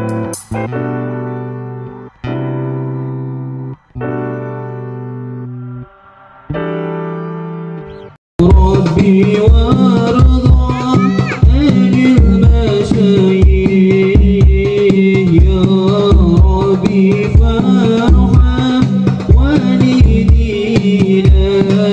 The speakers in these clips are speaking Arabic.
ربي وارضى عن المشايخ يا ربي فارحم والدينا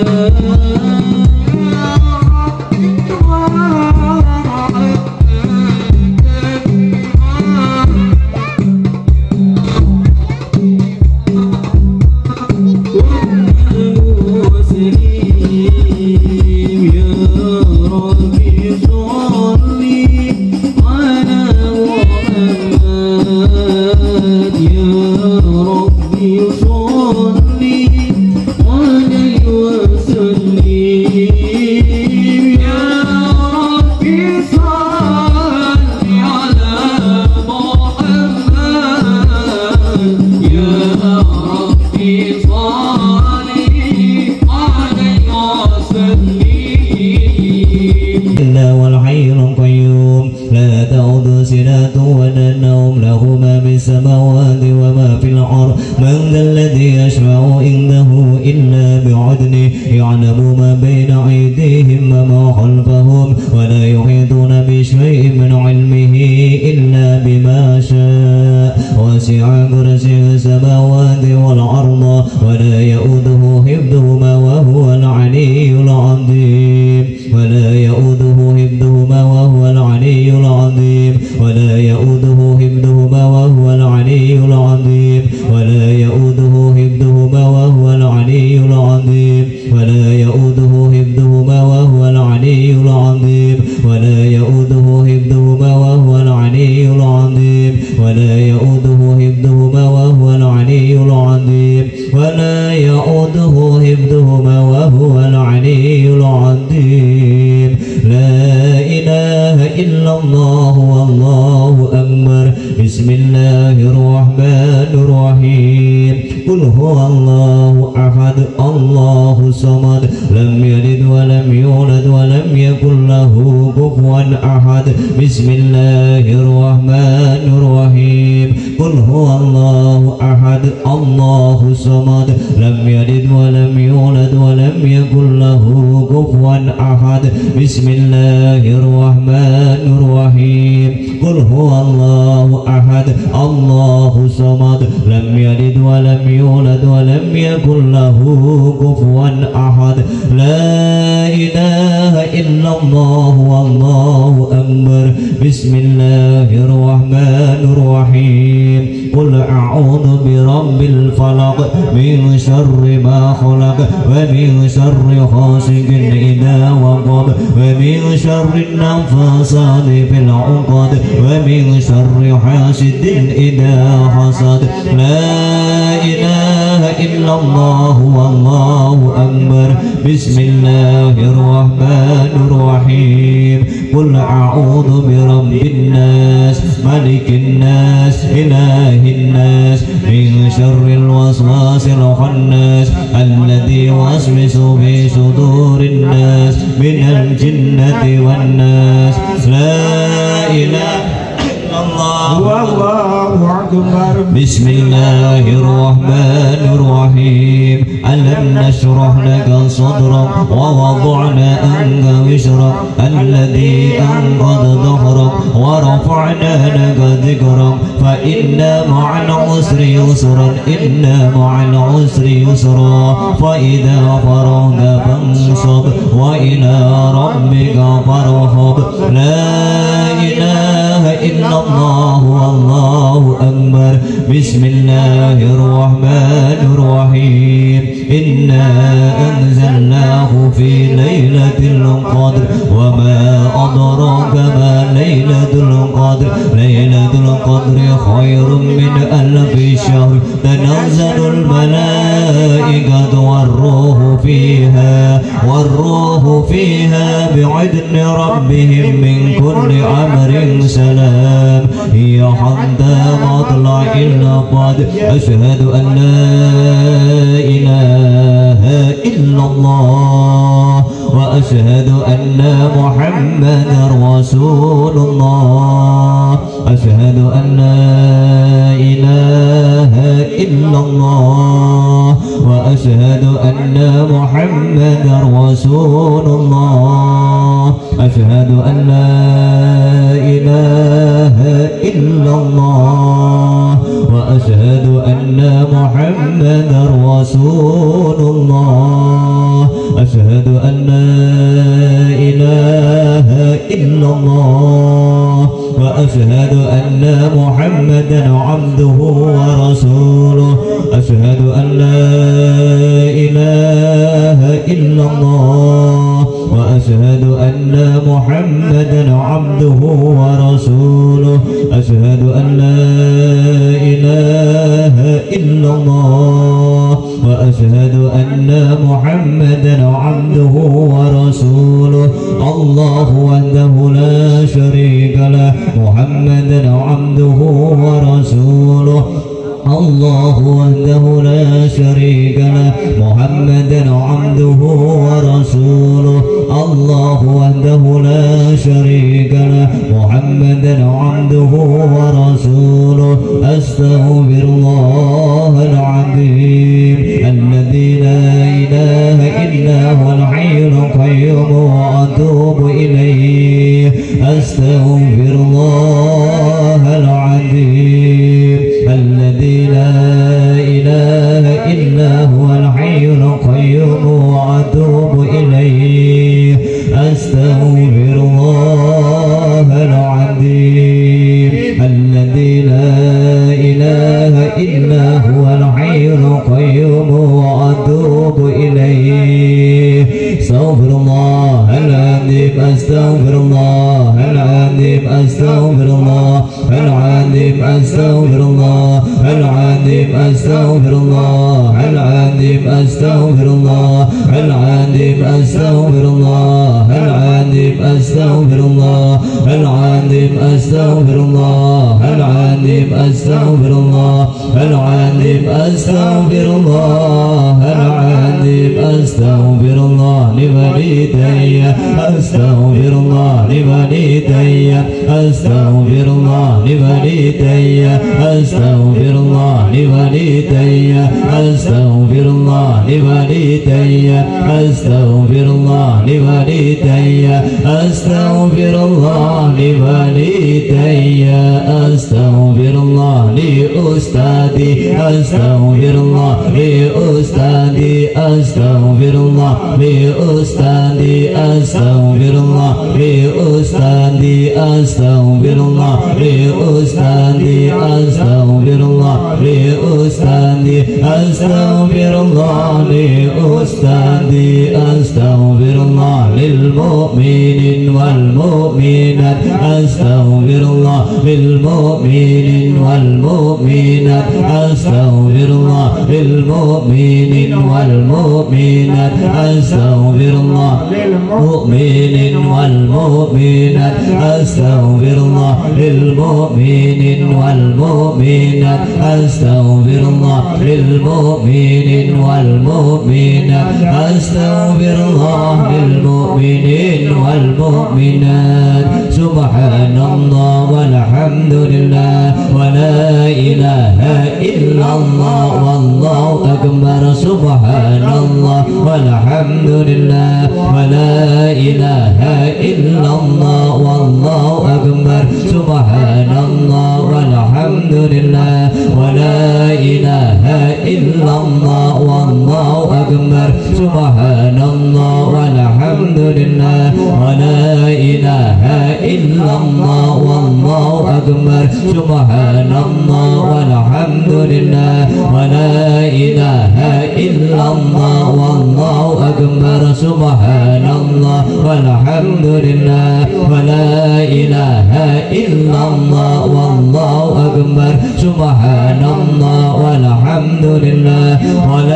السماوات وما في الأرض من ذا الذي يشفع عنده إلا بعدله يعلم ما بين أيديهم وما خلفهم ولا يحيطون بشيء من علمه إلا بما شاء وسع كرسيه السماوات والأرض ولا يؤوده حفظهما وهو العلي العظيم ولا يؤوده حفظهما وهو العلي العظيم ولا يؤوده حفظهما وهو العلي العظيم ولا يؤوده حفظهما وهو العلي العظيم ولا يؤوده حفظهما وهو العلي العظيم ولا يؤوده حفظهما وهو العلي العظيم ولا يؤوده حفظهما وهو العلي العظيم ولا يؤوده حفظهما وهو العلي العظيم لا إله إلا الله والله أكبر بسم الله الرحمن الرحيم قل هو الله أحد الله الصمد لم يلد ولم يولد ولم يكن له كفوا أحد بسم الله الرحمن الرحيم قل هو الله أحد الله الصمد لم يلد ولم يولد ولم يكن له كفوا أحد بسم الله الرحمن الرحيم قل هو الله أحد الله الصمد لم يلد ولم يولد ولم يكن له كفوا أحد لا إله إلا الله والله أكبر بسم الله الرحمن الرحيم قل أعوذ برب الفلق من شر ما خلق ومن شر غاسق إذا وقب ومن شر النفاثات في العقد ومن شر حاسد إذا حسد لا إله إلا الله والله أكبر بسم الله الرحمن الرحيم قل أعوذ برب الناس ملك الناس إله الناس من شر الوسواس الخناس الذي يوسوس في صدور الناس من الجنة والناس لا إله إلا الله والله أكبر بسم الله الرحمن الرحيم ألم نشرح لك صدرك ووضعنا عنك وزرك الذي أنقض ظهرك ورفعنا لك ذكرك فإن مع العسر يسرا إن مع العسر يسرا فإذا فرغت فانصب وإلى ربك فارغب لا إله إلا الله والله أكبر بسم الله الرحمن الرحيم إنا أنزلناه في ليلة القدر وما أدراك ما ليلة القدر ليلة القدر خير من ألف شهر تنزل الملائكة والروح فيها بإذن ربهم من كل أمر سلام هي حتى مطلع الفجر أشهد أن لا إله إلا الله وأشهد أن محمدا رسول الله أشهد أن لا إله إلا الله وأشهد أن محمدا رسول الله أشهد أن لا إله إلا الله وأشهد أن محمدا رسول الله أشهد أن لا إله إلا الله وأشهد أن محمدا عبده ورسوله أشهد أن لا إله إلا الله وأشهد أن محمدا عبده ورسوله أشهد أن لا إله إلا الله وأشهد أن محمدا عبده ورسوله الله وحده لا شريك له محمدا عبده ورسوله الله وحده لا شريك له محمدا عبده ورسوله الله وحده لا شريك له محمدا عبده ورسوله أستغفر الله العظيم الذي لا إله إلا هو الحي القيوم وأتوب إليه أستغفر الله العظيم الذي لا إله إلا هو الحي القيوم وأتوب إليه أستغفر الله العظيم الذي لا إله إلا هو الحي القيوم وأتوب إليه أستغفر الله العظيم أستغفر الله العظيم أستغفر الله العظيم أستغفر الله العظيم أستغفر الله العظيم أستغفر الله العظيم أستغفر الله العظيم أستغفر الله العظيم أستغفر الله العظيم أستغفر الله العظيم أستغفر الله العظيم أستغفر الله لوالدي أستغفر الله لوالدي أستغفر الله لوالدي أستغفر الله لوالدي أستغفر الله لوالدي أستغفر الله لوالدي أستغفر الله لوالدي أستغفر الله لأستاذي أستغفر الله لأستاذي أستغفر الله لأستاذي أستغفر الله لأستاذي أستغفر الله لأستاذي أستغفر الله لأستاذي أستغفر الله لأستاذي أستغفر الله للمؤمنين والمؤمنات أستغفر الله للمؤمنين والمؤمنات أستغفر الله للمؤمنين والمؤمنات أستغفر الله للمؤمنين والمؤمنات أستغفر الله للمؤمنين والمؤمنات أستغفر الله للمؤمنين والمؤمنات أستغفر الله للمؤمنين والمؤمنات سبحان الله والحمد لله ولا إله إلا الله والله أكبر سبحان الله والحمد لله ولا إله إلا الله والله أكبر سبحان الله والحمد لله ولا إله إلا الله والله أكبر سبحان الله والحمد لله ولا إله إلا الله والله أكبر سبحان الله والحمد لله ولا إله إلا الله والله أكبر سبحان الله والحمد لله ولا إله إلا الله والله أكبر سبحان الله والحمد لله ولا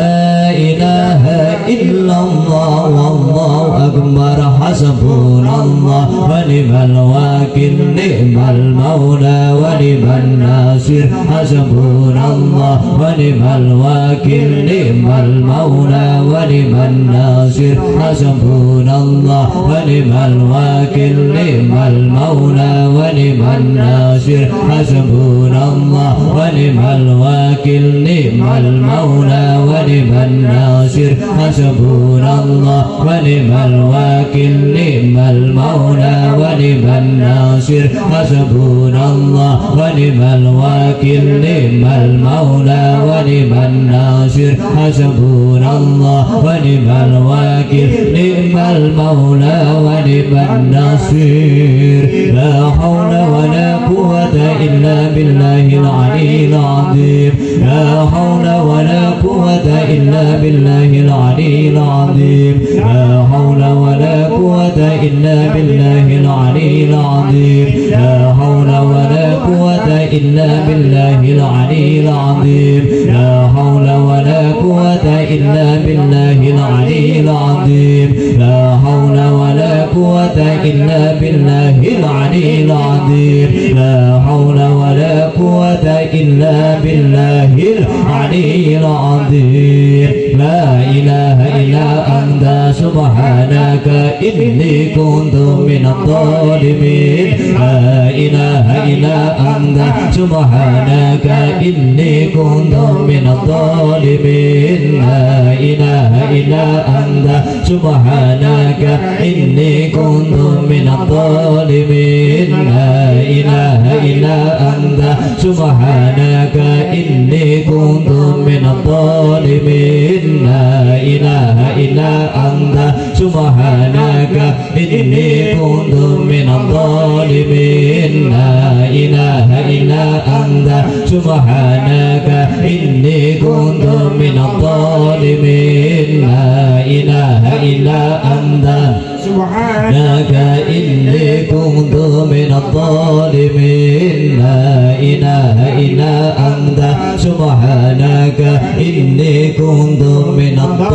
إله إلا الله والله أكبر حسبنا الله ونعم الوكيل نعم المولى ونعم الناصر حسبنا الله ونعم الوكيل نعم المولى ونعم الناصر حسبنا الله ونعم الوكيل نعم المولى ونعم الناصر حسبنا الله ونعم الوكيل نعم المولى ونعم الناصر حسبنا الله ونعم الوكيل نعم المولى ونعم الناصر حسبنا الله ونعم الوكيل نعم المولى ونعم الناصر حسبنا الله ونعم الوكيل نعم المولى ونعم الناصر لا حول ولا قوة إلا بالله العلي العظيم لا حول ولا قوة إلا بالله العلي العظيم لا حول ولا قوة إلا بالله العلي العظيم لا حول ولا قوة إلا بالله العلي العظيم لا حول ولا قوة إلا بالله العلي العظيم لا حول ولا قوة إلا بالله العلي العظيم لا حول ولا قوة إلا بالله العلي العظيم لا إله إلا أنت سبحانك إني كنت من الظالمين لا إله إلا أنت سبحانك إني كنت من الظالمين لا إله إلا أنت سبحانك إني كنت من الظالمين لا إله إلا أنت سبحانك إني كنت من الظالمين لا إله إلا أنت سبحانك إني كنت من الظالمين لا إله إلا أنت سبحانك إني كنت من الظالمين لا إله إلا أنت سبحانك إني كنت من الظالمين لا إله إلا أنت سبحانك إني كنت من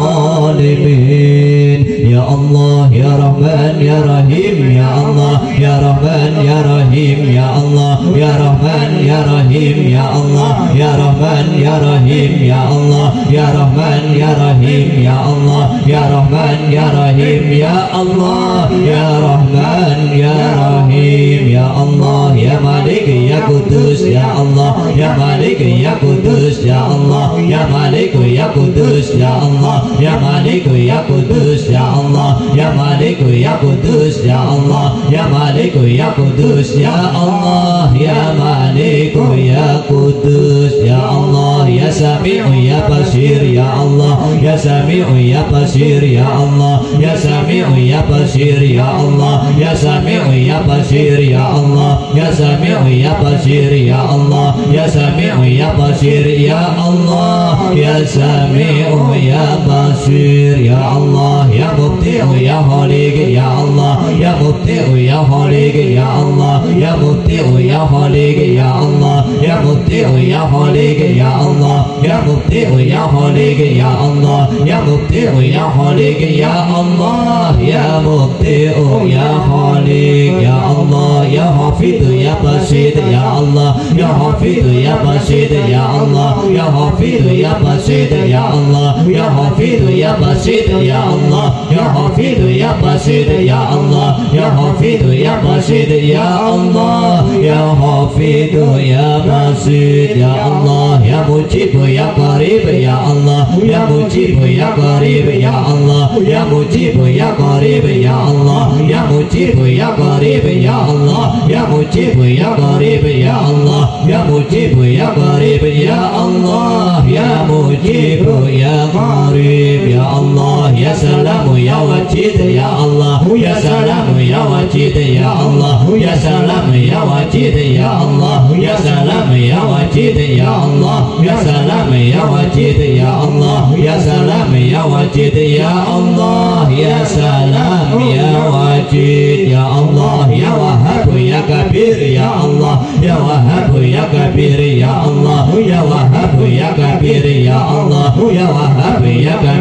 الظالمين يا الله يا رحمن يا رحيم يا الله يا رحمن يا رحيم يا الله يا رحمن يا رحيم يا الله يا رحمن يا رحيم يا الله يا رحمن يا رحيم يا الله يا رحمن يا رحيم يا الله يا رحمن يا رحيم يا الله يا مالك يا قدوس يا الله يا مالك يا قدوس يا الله يا مالك يا قدوس يا الله يا مالك يا قدوس يا الله يا مالك يا قدوس يا الله يا مالك يا قدوس يا الله يا مالك يا قدوس يا الله يا سميع يا بصير يا الله يا سميع يا بصير يا الله يا سميع يا بصير يا الله يا سميع يا بصير يا الله يا سميع يا بصير يا الله يا سميع يا بصير يا الله يا سميع يا بصير يا الله يا مبدئ يا خالق يا الله يا مبدئ يا خالق يا الله يا مبدئ يا خالق يا الله يا مبدئ يا خالق يا الله يا مبدئ يا خالق يا الله يا مبدئ يا خالق يا الله يا مبدئ يا خالق يا الله يا حافظ يا بسيط يا الله يا حافظ يا بسيط يا الله يا حافظ يا بسيط يا الله يا حافظ يا بسيط يا الله يا حافظ يا بسيط يا الله يا حافظ يا بسيط يا الله يا حافظ يا بسيط يا الله يا مجيب يا قريب يا الله يا مجيب يا قريب يا الله يا مجيب يا قريب يا الله يا مجيب يا قريب يا الله يا مجيب يا قريب يا الله يا مجيب يا قريب يا الله يا مجيب يا قريب يا الله يا سلام يا وجيد يا الله يا سلام يا وجيد يا الله يا سلام يا وجيد يا الله يا سلام يا وجيد يا الله يا سلام يا وجيد يا الله يا سلام يا وجيد يا الله يا سلام يا وجيد يا الله يا وهاب يا كبير يا الله يا وهاب يا كبير يا الله يا وهاب يا كبير يا الله يا وهاب يا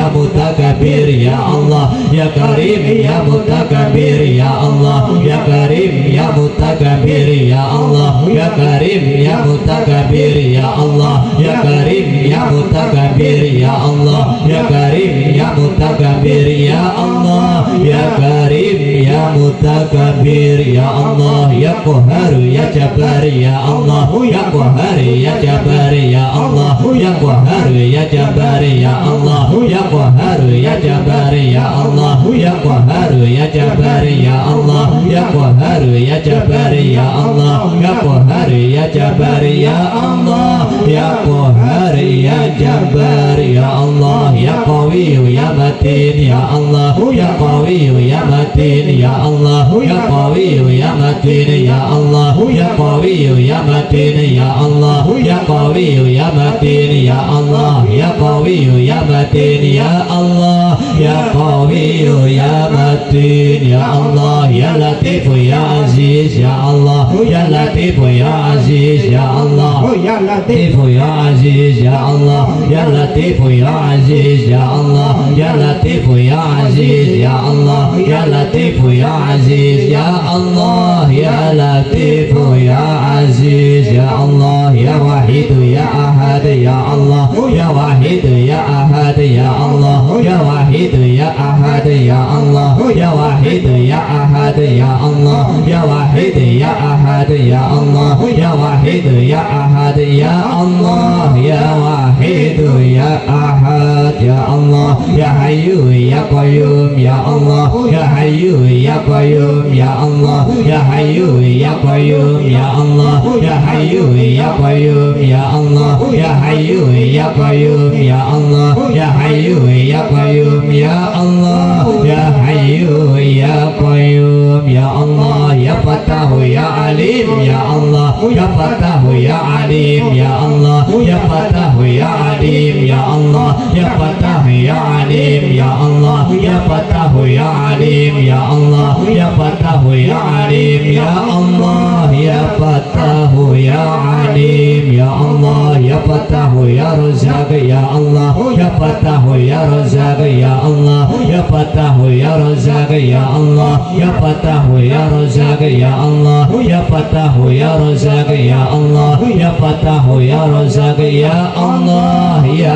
mutakabir ya Allah ya karim ya mutakabir ya Allah ya karim ya mutakabir ya Allah ya karim ya mutakabir ya Allah ya karim ya mutakabir ya Allah ya karim ya mutakabir ya Allah ya karim ya mutakabir ya Allah ya qahhar ya jabbar ya Allah ya qahhar ya jabbar ya Allah ya qahhar ya jabbar ya Allah ya qahhar ya jabbar ya Allah ya qahhar ya jabbar ya Allah ya qahhar ya jabbar ya Allah ya qahhar ya jabbar ya Allah ya qahhar ya jabbar ya Allah ya qawi ya matin ya Allah ya qawi ya matin ya Allah ya qawi ya matin ya Allah ya qawi ya matin ya Allah ya qawi ya matin ya Allah ya qawi ya matin ya Allah ya qawi ya matin ya Allah ya latif ya aziz ya Allah ya latif ya aziz ya Allah ya latif ya aziz ya Allah ya latif ya aziz ya Allah ya latif ya aziz ya Allah ya latif ya aziz ya Allah ya latif ya aziz ya Allah ya wahid ya ahad ya Allah ya wahid ya ahad ya Allah ya wahid ya ahad ya Allah ya wahid ya ahad ya Allah ya wahid ya ahad ya Allah ya wahid ya ahad ya Allah ya wahid ya ahad ya Allah ya hayyu ya qayyum ya Allah ya hayyu ya qayyum ya Allah ya hayyu ya qayyum ya Allah ya hayyu ya qayyum ya Allah ya hayyu ya qayyum ya Allah ya hayyu ya qayyum ya Allah ya hayyu ya qayyum ya Allah ya fatahu ya alim ya Allah ya fatahu ya alim ya Allah ya fatahu ya alim ya Allah ya fatahu ya alim ya Allah ya fatahu ya alim ya Allah ya fatahu ya alim ya Allah ya fatahu ya alim ya Allah ya fatahu ya razaq ya Allah ya fatahu ya razaq ya Allah ya fatahu ya razaq ya Allah ya fatahu ya razaq ya Allah ya fatahu ya razaq ya Allah ya fatahu ya razaq ya Allah ya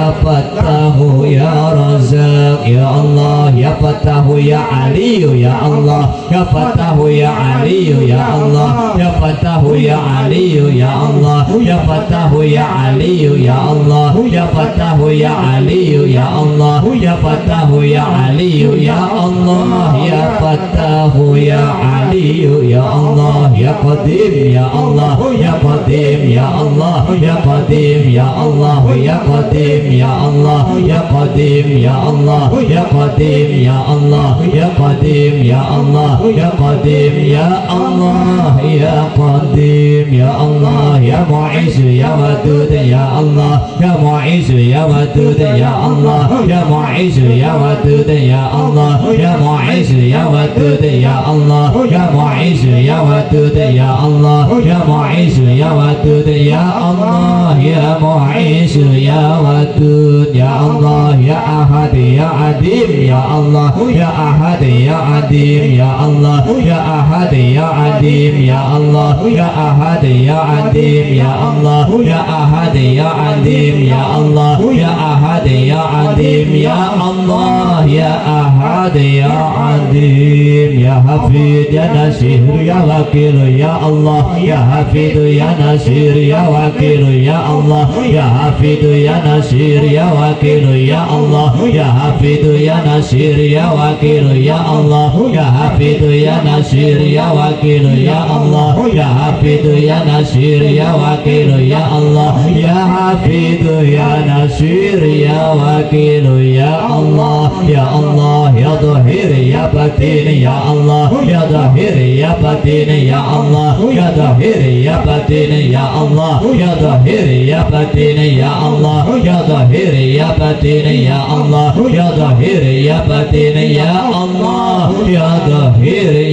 fatahu ya razaq ya Allah ya fatahu ya aliyu ya Allah ya fatahu ya aliyu ya Allah ya fatahu ya aliyu ya Allah ya fatahu ya aliyu ya Allah ya fatahu ya aliyu ya Allah ya fatahu ya aliyu ya Allah ya fatahu ya aliyu ya Allah ya qadim ya Allah ya qadim ya Allah ya qadim ya Allah ya qadim ya Allah ya qadim ya Allah ya qadim ya Allah ya qadim ya Allah ya qadim ya Allah ya qadim ya Allah ya mu'iz ya wadud ya Allah ya mu'iz ya wadud ya Allah ya mu'iz ya wadud ya Allah ya mu'iz ya wadud ya Allah ya mu'iz ya wadud ya Allah ya mu'iz ya wadud ya Allah ya mu'iz ya wadud ya Allah ya ahad ya adim ya Allah ya ahad ya adim ya Allah ya ahad ya adim ya Allah ya ahad ya adim ya Allah ya ahad ya adim ya Allah ya ahad ya adim ya Allah ya ahad ya adim ya hafid ya nasir ya wakil ya Allah ya hafid ya nasir ya wakil ya Allah ya hafid ya nasir ya wakil ya Allah ya hafid ya nasir ya wakil ya Allah ya hafid ya nasir ya wakil ya Allah ya hafid ya nasir ya wakil ya Allah ya hafid ya nasir ya wakil ya Allah ya Allah ya zahir ya batin ya Allah ya zahir ya batin ya Allah ya zahir ya batin ya Allah ya zahir ya batin ya Allah ya zahir ya batin ya Allah ya zahir ya batin ya Allah ya zahir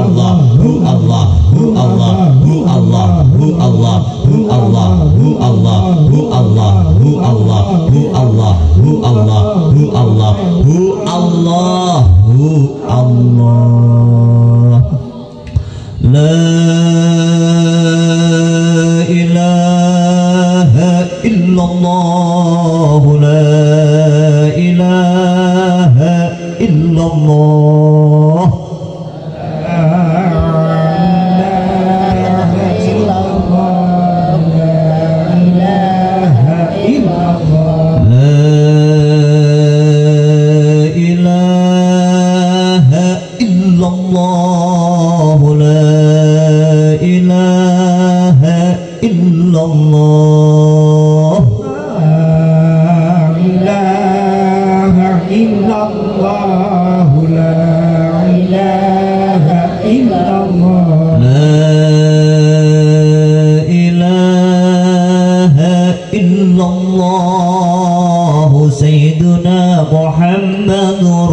Allah, Hu Allah, Hu Allah, Hu Allah, Hu Allah, Hu Allah, Hu Allah, Hu Allah, Hu Allah, Hu Allah, Hu Allah, Hu Allah, Hu Allah, Hu Allah. La ilaha illallah, la ilaha illallah. Sayyiduna Muhammadur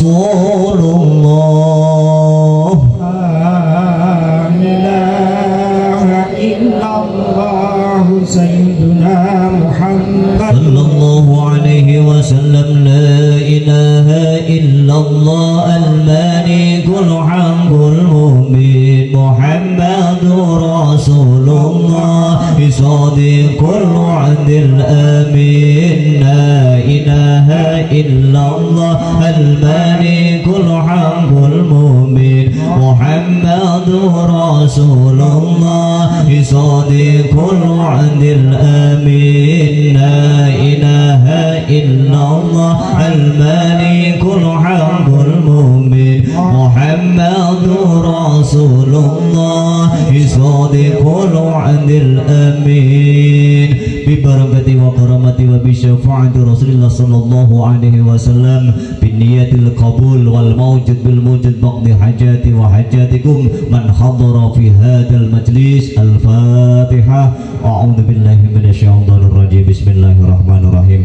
Rasulullah. La ilaha illallah Sayyiduna Muhammad sallallahu alaihi wasallam. La ilaha illallah al-malikul haqqul mubin Muhammadur Rasulullah sadiqul wa'dil amin. La ilaha illallah al-malikul haqqul mubin Muhammadur Rasulullah sadiqul wa'dil amin. La ilaha illallah al-malikul haqqul mubin Muhammadur Rasulullah sadiqul wa'dil amin. Bibarakati wa karamati wa bisyafaati Rasulullah sallallahu alaihi wasallam binniyatil qabul wal mawjud bil mujud baqdi hajati wa hajatikum man hadara fi hadzal majlis. Al-Fatihah. A'udzu billahi minasyaitonir rajim. Bismillahirrahmanirrahim.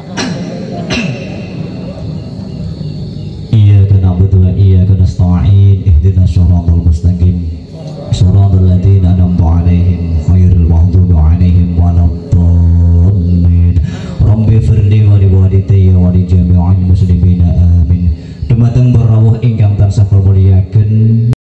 Iyyaka na'budu wa iyyaka nasta'in. Ihdinas shiratal mustaqim. Shiratal ladzina an'amta 'alaihim ghairil maghdubi 'alaihim waladdallin. Rabbi firli wa liwalidayya wa li jami'il muslimina amin. Dumateng barawuh ingkang tansah kamulyaken